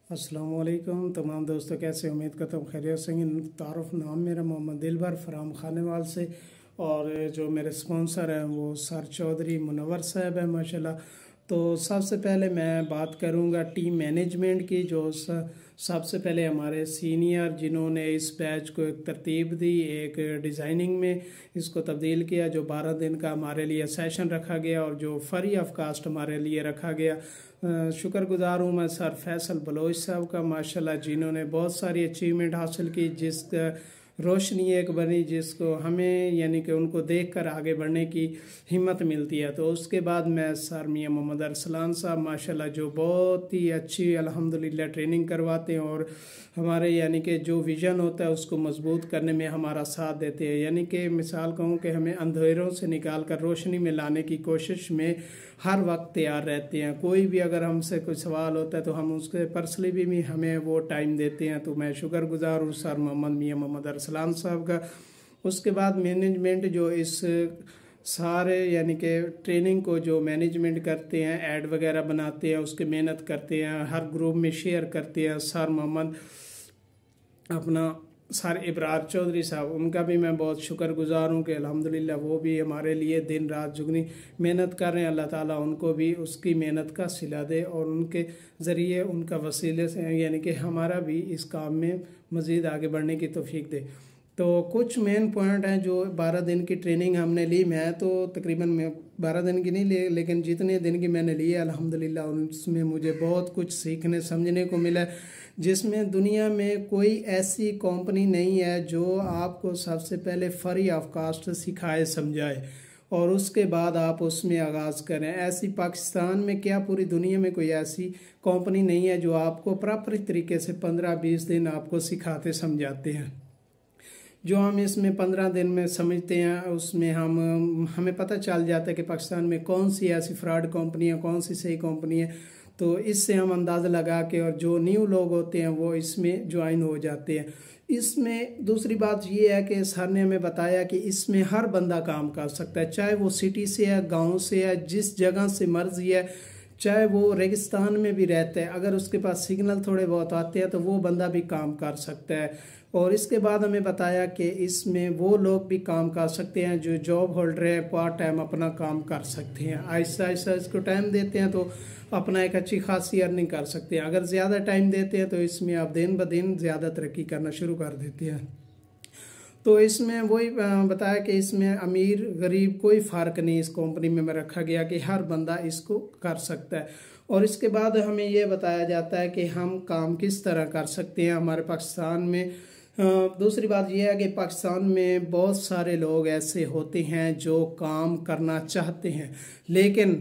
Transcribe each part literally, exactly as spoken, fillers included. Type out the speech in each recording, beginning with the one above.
अस्सलामुअलैकुम तमाम दोस्तों, कैसे उम्मीद करता हूँ खैरियत से हैं। तारुफ नाम मेरा मोहम्मद दिलबर फराम खानेवाल से, और जो मेरे स्पॉन्सर हैं वो सर चौधरी मुनव्वर साहब है माशाल्लाह। तो सबसे पहले मैं बात करूँगा टीम मैनेजमेंट की। जो स, सबसे पहले हमारे सीनियर जिन्होंने इस बैच को एक तरतीब दी, एक डिज़ाइनिंग में इसको तब्दील किया, जो बारह दिन का हमारे लिए सेशन रखा गया और जो फ्री ऑफ कास्ट हमारे लिए रखा गया। शुक्रगुजार हूँ मैं सर फैसल बलोच साहब का माशाल्लाह, जिन्होंने बहुत सारी अचीवमेंट हासिल की, जिस रोशनी एक बनी जिसको हमें यानी कि उनको देखकर आगे बढ़ने की हिम्मत मिलती है। तो उसके बाद मैं सर मियां मोहम्मद अरसलान साहब माशाल्लाह, जो बहुत ही अच्छी अल्हम्दुलिल्लाह ट्रेनिंग करवाते हैं और हमारे यानी कि जो विज़न होता है उसको मजबूत करने में हमारा साथ देते हैं। यानी कि मिसाल कहूँ कि हमें अंधेरों से निकाल कर रोशनी में लाने की कोशिश में हर वक्त तैयार रहते हैं। कोई भी अगर हमसे कोई सवाल होता है तो हम उसके पर्सनली भी, भी हमें वो टाइम देते हैं। तो मैं शुक्रगुजार हूँ सर मोहम्मद मियां मोहम्मद अरसलान साहब का। उसके बाद मैनेजमेंट जो इस सारे यानी कि ट्रेनिंग को जो मैनेजमेंट करते हैं, ऐड वगैरह बनाते हैं, उसके मेहनत करते हैं, हर ग्रुप में शेयर करते हैं। सर मोहम्मद अपना सर इब्रार चौधरी साहब, उनका भी मैं बहुत शुक्रगुजार हूँ कि अल्हम्दुलिल्लाह वो भी हमारे लिए दिन रात जुगनी मेहनत कर रहे हैं। अल्लाह ताला उनको भी उसकी मेहनत का सिला दे और उनके ज़रिए, उनका वसीले से यानी कि हमारा भी इस काम में मज़ीद आगे बढ़ने की तौफीक दे। तो कुछ मेन पॉइंट हैं जो बारह दिन की ट्रेनिंग हमने ली। मैं तो तकरीबन मैं बारह दिन की नहीं ली, लेकिन जितने दिन की मैंने ली है अल्हम्दुलिल्लाह उसमें मुझे बहुत कुछ सीखने समझने को मिला, जिसमें दुनिया में कोई ऐसी कंपनी नहीं है जो आपको सबसे पहले फ्री ऑफ कास्ट सिखाए समझाए और उसके बाद आप उसमें आगाज़ करें। ऐसी पाकिस्तान में क्या पूरी दुनिया में कोई ऐसी कंपनी नहीं है जो आपको प्रॉपर तरीके से पंद्रह बीस दिन आपको सिखाते समझाते हैं। जो हम इसमें पंद्रह दिन में समझते हैं उसमें हम हमें पता चल जाता है कि पाकिस्तान में कौन सी ऐसी फ्रॉड कंपनी है, कौन सी सही कंपनी है। तो इससे हम अंदाज़ा लगा के, और जो न्यू लोग होते हैं वो इसमें ज्वाइन हो जाते हैं। इसमें दूसरी बात ये है कि सर ने हमें बताया कि इसमें हर बंदा काम कर सकता है, चाहे वो सिटी से है, गांव से है, जिस जगह से मर्जी है, चाहे वो रेगिस्तान में भी रहता है, अगर उसके पास सिग्नल थोड़े बहुत आते हैं तो वो बंदा भी काम कर सकता है। और इसके बाद हमें बताया कि इसमें वो लोग भी काम कर सकते हैं जो जॉब होल्डर है, पार्ट टाइम अपना काम कर सकते हैं। आहिस्ता आहिस्ता इसको टाइम देते हैं तो अपना एक अच्छी खासी अर्निंग कर सकते हैं। अगर ज़्यादा टाइम देते हैं तो इसमें आप दिन ब दिन ज़्यादा तरक्की करना शुरू कर देते हैं। तो इसमें वही बताया कि इसमें अमीर गरीब कोई फ़र्क नहीं इस कंपनी में रखा गया कि हर बंदा इसको कर सकता है। और इसके बाद हमें ये बताया जाता है कि हम काम किस तरह कर सकते हैं हमारे पाकिस्तान में। दूसरी बात यह है कि पाकिस्तान में बहुत सारे लोग ऐसे होते हैं जो काम करना चाहते हैं, लेकिन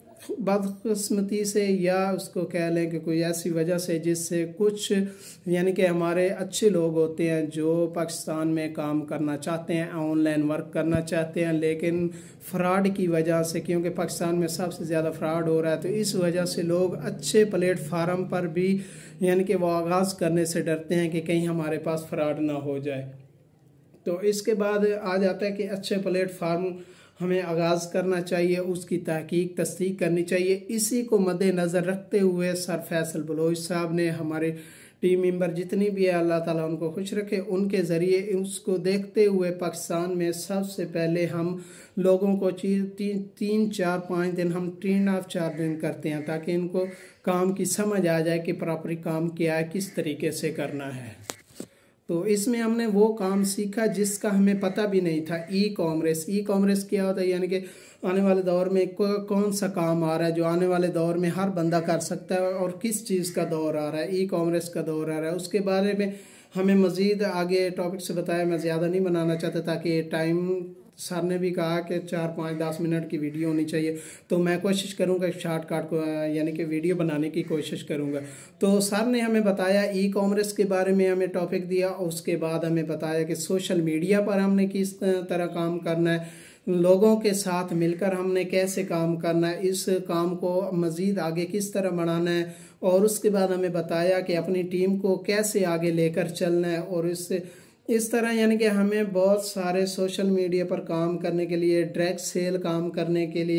बदकिस्मती से या उसको कह लें कि कोई ऐसी वजह से जिससे कुछ यानी कि हमारे अच्छे लोग होते हैं जो पाकिस्तान में काम करना चाहते हैं, ऑनलाइन वर्क करना चाहते हैं, लेकिन फ्रॉड की वजह से, क्योंकि पाकिस्तान में सबसे ज़्यादा फ्रॉड हो रहा है, तो इस वजह से लोग अच्छे प्लेटफार्म पर भी यानी कि वो आगाज़ करने से डरते हैं कि कहीं हमारे पास फ्रॉड ना हो जाए। तो इसके बाद आ जाता है कि अच्छे प्लेटफार्म हमें आगाज़ करना चाहिए, उसकी तहकीक तस्दीक करनी चाहिए। इसी को मद्देनज़र रखते हुए सर फैसल बलोच साहब ने हमारे टीम मेंबर जितनी भी है, अल्लाह ताला उनको खुश रखे, उनके ज़रिए उसको देखते हुए पाकिस्तान में सबसे पहले हम लोगों को तीन तीन चार पाँच दिन हम ट्रेन ऑफ चार दिन करते हैं ताकि इनको काम की समझ आ जाए कि प्रॉपर काम क्या है, किस तरीके से करना है। तो इसमें हमने वो काम सीखा जिसका हमें पता भी नहीं था। ई कॉमर्स ई कॉमर्स क्या होता है, यानी कि आने वाले दौर में कौन सा काम आ रहा है जो आने वाले दौर में हर बंदा कर सकता है और किस चीज़ का दौर आ रहा है, ई कॉमर्स का दौर आ रहा है। उसके बारे में हमें मज़ीद आगे टॉपिक से बताया, मैं ज़्यादा नहीं बनाना चाहता ताकि टाइम, सर ने भी कहा कि चार पाँच दस मिनट की वीडियो होनी चाहिए, तो मैं कोशिश करूंगा शॉर्टकट को यानी कि वीडियो बनाने की कोशिश करूंगा। तो सर ने हमें बताया ई कॉमर्स के बारे में, हमें टॉपिक दिया। उसके बाद हमें बताया कि सोशल मीडिया पर हमने किस तरह काम करना है, लोगों के साथ मिलकर हमने कैसे काम करना है, इस काम को मज़ीद आगे किस तरह बढ़ाना है। और उसके बाद हमें बताया कि अपनी टीम को कैसे आगे लेकर चलना है। और इससे इस तरह यानी कि हमें बहुत सारे सोशल मीडिया पर काम करने के लिए, डायरेक्ट सेल काम करने के लिए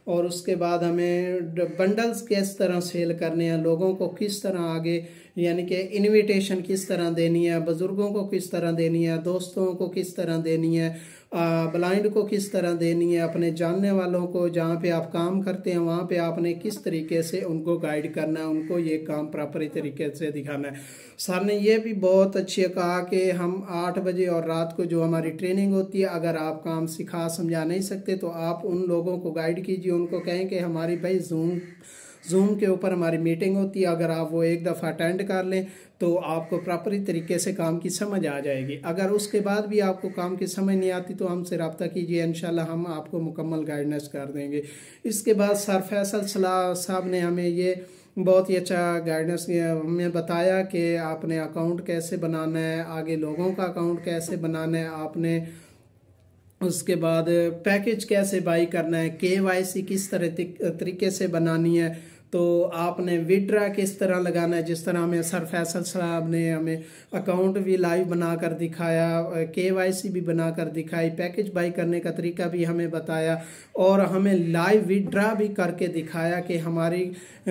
और उसके बाद हमें बंडल्स किस तरह सेल करने हैं, लोगों को किस तरह आगे यानी कि इनविटेशन किस तरह देनी है, बुज़ुर्गों को किस तरह देनी है, दोस्तों को किस तरह देनी है, ब्लाइंड को किस तरह देनी है, अपने जानने वालों को जहाँ पे आप काम करते हैं वहाँ पे आपने किस तरीके से उनको गाइड करना है, उनको ये काम प्रॉपर तरीके से दिखाना है। सर ने ये भी बहुत अच्छे कहा कि हम आठ बजे और रात को जो हमारी ट्रेनिंग होती है, अगर आप काम सिखा समझा नहीं सकते तो आप उन लोगों को गाइड कीजिए, उनको कहें कि हमारी भाई जूम जूम के ऊपर हमारी मीटिंग होती है, अगर आप वो एक दफ़ा अटेंड कर लें तो आपको प्रॉपर तरीके से काम की समझ आ जाएगी। अगर उसके बाद भी आपको काम की समझ नहीं आती तो हमसे रब्ता कीजिए, इंशाल्लाह हम आपको मुकम्मल गाइडेंस कर देंगे। इसके बाद सर फैसल सलाह साहब ने हमें ये बहुत ही अच्छा गाइडेंस हमें बताया कि आपने अकाउंट कैसे बनाना है, आगे लोगों का अकाउंट कैसे बनाना है, आपने उसके बाद पैकेज कैसे बाई करना है, के वाई सी किस तरह तरीके से बनानी है, तो आपने विड्रा किस तरह लगाना है। जिस तरह हमें सर फैसल साहब ने हमें अकाउंट भी लाइव बनाकर दिखाया, के वाई सी भी बनाकर दिखाई, पैकेज बाई करने का तरीका भी हमें बताया और हमें लाइव विड्रा भी करके दिखाया कि हमारी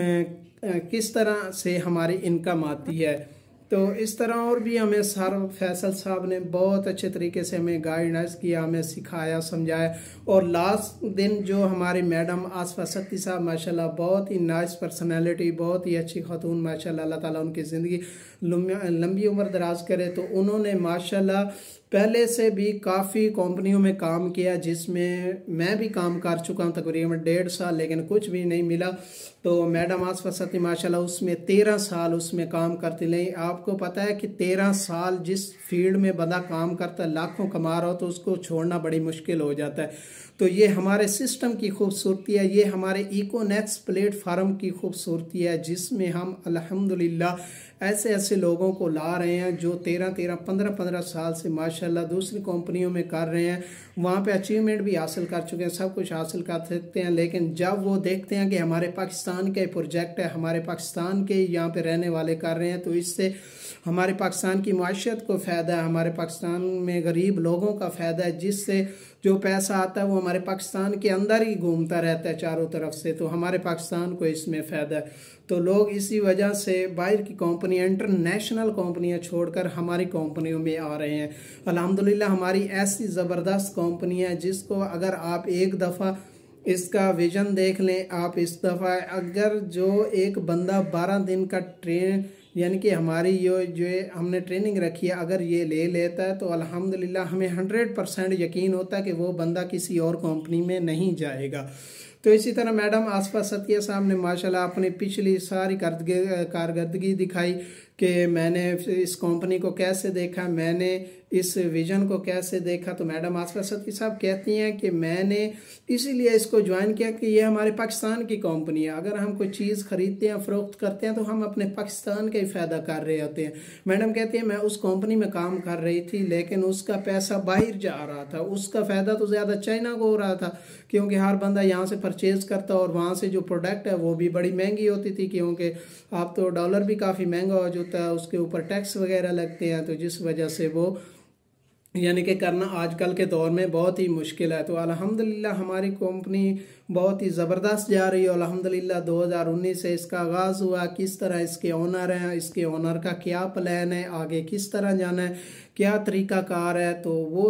किस तरह से हमारी इनकम आती है। तो इस तरह और भी हमें सर फैसल साहब ने बहुत अच्छे तरीके से हमें गाइडेंस किया, हमें सिखाया समझाया। और लास्ट दिन जो हमारी मैडम आसफा सत्ती साहब माशाल्लाह बहुत ही नाइस पर्सनैलिटी, बहुत ही अच्छी खातून माशाल्लाह, अल्लाह ताला उनकी ज़िंदगी लंबी उम्र दराज करे। तो उन्होंने माशाल्लाह पहले से भी काफ़ी कंपनियों में काम किया, जिसमें मैं भी काम कर चुका हूँ तकरीबन डेढ़ साल, लेकिन कुछ भी नहीं मिला। तो मैडम आसफा सत्ती माशाल्लाह उसमें तेरह साल उसमें काम करती रही। आपको पता है कि तेरह साल जिस फील्ड में बंदा काम करता है, लाखों कमा रहा हो, तो उसको छोड़ना बड़ी मुश्किल हो जाता है। तो ये हमारे सिस्टम की खूबसूरती है, ये हमारे इकोनेक्स प्लेटफार्म की खूबसूरती है, जिसमें हम अल्हम्दुलिल्लाह ऐसे ऐसे लोगों को ला रहे हैं जो तेरह तेरह पंद्रह पंद्रह साल से माशाल्लाह दूसरी कंपनियों में कर रहे हैं, वहाँ पे अचीवमेंट भी हासिल कर चुके हैं, सब कुछ हासिल कर सकते हैं। लेकिन जब वो देखते हैं कि हमारे पाकिस्तान के प्रोजेक्ट है, हमारे पाकिस्तान के यहाँ पे रहने वाले कर रहे हैं, तो इससे हमारे पाकिस्तान की माशियत को फ़ायदा है, हमारे पाकिस्तान में गरीब लोगों का फ़ायदा है, जिससे जो पैसा आता है वो हमारे पाकिस्तान के अंदर ही घूमता रहता है चारों तरफ से, तो हमारे पाकिस्तान को इसमें फ़ायदा है। तो लोग इसी वजह से बाहर की कंपनियां, इंटरनेशनल कंपनियां छोड़कर हमारी कंपनियों में आ रहे हैं। अल्हम्दुलिल्लाह हमारी ऐसी ज़बरदस्त कंपनी है जिसको अगर आप एक दफ़ा इसका विजन देख लें, आप इस दफ़ा अगर जो एक बंदा बारह दिन का ट्रेन यानी कि हमारी यो जो हमने ट्रेनिंग रखी है, अगर ये ले लेता है तो अल्हम्दुलिल्लाह हमें हंड्रेड परसेंट यकीन होता है कि वो बंदा किसी और कंपनी में नहीं जाएगा। तो इसी तरह मैडम आसफा सत्ती साहब ने माशाल्लाह अपनी पिछली सारी कारकर्दगी दिखाई कि मैंने इस कंपनी को कैसे देखा, मैंने इस विजन को कैसे देखा। तो मैडम आसफा सत्ती साहब कहती हैं कि मैंने इसीलिए इसको ज्वाइन किया कि ये हमारे पाकिस्तान की कंपनी है, अगर हम कोई चीज़ खरीदते हैं, फ़रोख्त करते हैं, तो हम अपने पाकिस्तान का ही फ़ायदा कर रहे होते हैं। मैडम कहती है मैं उस कंपनी में काम कर रही थी, लेकिन उसका पैसा बाहर जा रहा था, उसका फ़ायदा तो ज़्यादा चाइना को हो रहा था, क्योंकि हर बंदा यहाँ से परचेज़ करता और वहाँ से जो प्रोडक्ट है वो भी बड़ी महंगी होती थी, क्योंकि आप तो डॉलर भी काफ़ी महंगा हो जाता है, उसके ऊपर टैक्स वगैरह लगते हैं, तो जिस वजह से वो यानी कि करना आजकल के दौर में बहुत ही मुश्किल है। तो अल्हम्दुलिल्लाह हमारी कंपनी बहुत ही ज़बरदस्त जा रही है। अल्हम्दुलिल्लाह दो हज़ार उन्नीस से इसका आगाज़ हुआ, किस तरह इसके ओनर हैं, इसके ओनर का क्या प्लान है, आगे किस तरह जाना है, क्या तरीक़ाकार है, तो वो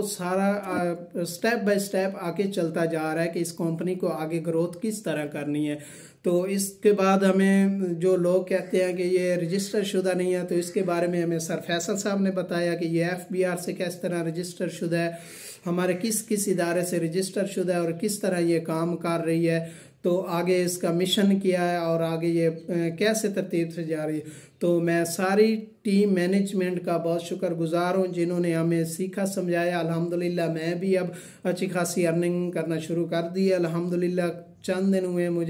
सारा स्टेप बाय स्टेप आगे चलता जा रहा है कि इस कंपनी को आगे ग्रोथ किस तरह करनी है। तो इसके बाद हमें जो लोग कहते हैं कि ये रजिस्टर शुदा नहीं है, तो इसके बारे में हमें सर फैसल साहब ने बताया कि ये एफ बी आर से किस तरह रजिस्टर शुदा है, हमारे किस किस इदारे से रजिस्टर शुदा है और किस तरह ये काम कर रही है, तो आगे इसका मिशन क्या है और आगे ये कैसे तरतीब से जा रही है। तो मैं सारी टीम मैनेजमेंट का बहुत शुक्रगुजार हूँ जिन्होंने हमें सीखा समझाया। अल्हम्दुलिल्लाह मैं भी अब अच्छी खासी अर्निंग करना शुरू कर दी है। अल्हम्दुलिल्लाह चंद दिन हुए मुझे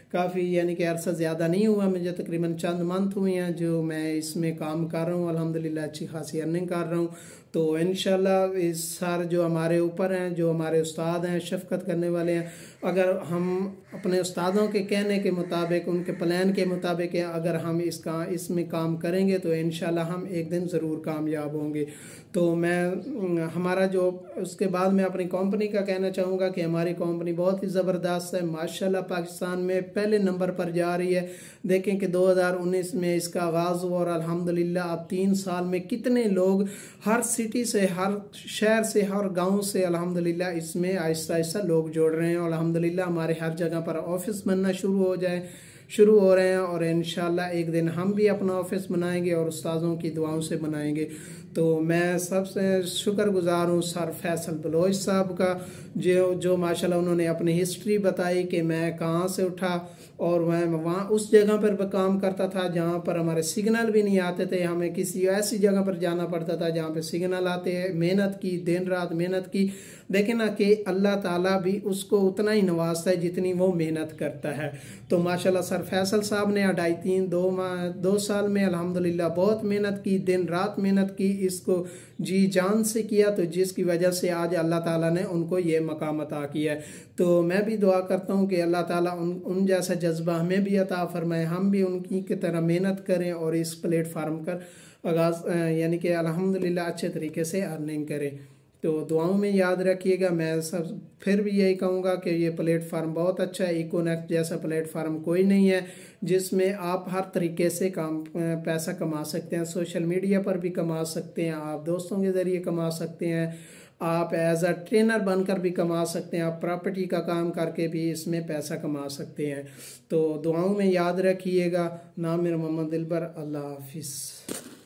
काफ़ी यानी कि अरसा ज़्यादा नहीं हुआ, मुझे तकरीबन चंद मंथ हुए हैं जो मैं इसमें काम कर रहा हूँ। अल्हम्दुलिल्लाह अच्छी खासी अर्निंग कर रहा हूँ। तो इंशाल्लाह इस सार जो हमारे ऊपर हैं, जो हमारे उस्ताद हैं, शफ़क़त करने वाले हैं, अगर हम अपने उस्तादों के कहने के मुताबिक, उनके प्लान के मुताबिक अगर हम इसका इसमें काम करेंगे तो इंशाल्लाह हम एक दिन ज़रूर कामयाब होंगे। तो मैं हमारा जो उसके बाद मैं अपनी कंपनी का कहना चाहूँगा कि हमारी कंपनी बहुत ही ज़बरदस्त है माशाल्लाह, पाकिस्तान में पहले नंबर पर जा रही है। देखें कि दो हज़ार उन्नीस में इसका आगाज़ हुआ और अल्हम्दुलिल्लाह अब तीन साल में कितने लोग हर सिटी से, हर शहर से, हर गांव से अल्हम्दुलिल्लाह इसमें आहिस्ता आहिस्ता लोग जोड़ रहे हैं। और अल्हम्दुलिल्लाह हमारे हर जगह पर ऑफिस बनना शुरू हो जाए शुरू हो रहे हैं और इंशाल्लाह एक दिन हम भी अपना ऑफिस बनाएंगे और उस्तादों की दुआओं से बनाएंगे। तो मैं सबसे शुक्रगुजार हूँ सर फैसल बलोच साहब का, जो जो माशाल्लाह उन्होंने अपनी हिस्ट्री बताई कि मैं कहाँ से उठा और मैं वहाँ उस जगह पर काम करता था जहाँ पर हमारे सिग्नल भी नहीं आते थे। हमें किसी ऐसी जगह पर जाना पड़ता था जहाँ पे सिग्नल आते हैं। मेहनत की, दिन रात मेहनत की। देखें ना कि अल्लाह ताला भी उसको उतना ही नवाजता है जितनी वो मेहनत करता है। तो माशाल्लाह सर फैसल साहब ने ढाई तीन दो माह दो साल में अल्हम्दुलिल्लाह बहुत मेहनत की, दिन रात मेहनत की, इसको जी जान से किया, तो जिसकी वजह से आज अल्लाह ताला ने उनको ये मकाम अता किया है। तो मैं भी दुआ करता हूँ कि अल्लाह ताला उन उन जैसा जज्बा हमें भी अता फरमाए, हम भी उनकी की तरह मेहनत करें और इस प्लेटफार्म कर आगाज़ यानी कि अल्हम्दुलिल्लाह अच्छे तरीके से अर्निंग करें। तो दुआओं में याद रखिएगा। मैं सब फिर भी यही कहूँगा कि ये प्लेटफार्म बहुत अच्छा है। इकोनेक्ट जैसा प्लेटफार्म कोई नहीं है जिसमें आप हर तरीके से काम पैसा कमा सकते हैं। सोशल मीडिया पर भी कमा सकते हैं, आप दोस्तों के ज़रिए कमा सकते हैं, आप एज अ ट्रेनर बनकर भी कमा सकते हैं, आप प्रॉपर्टी का काम करके भी इसमें पैसा कमा सकते हैं। तो दुआओं में याद रखिएगा। नाम मेरा मोहम्मद दिलबर। अल्लाह हाफिज़।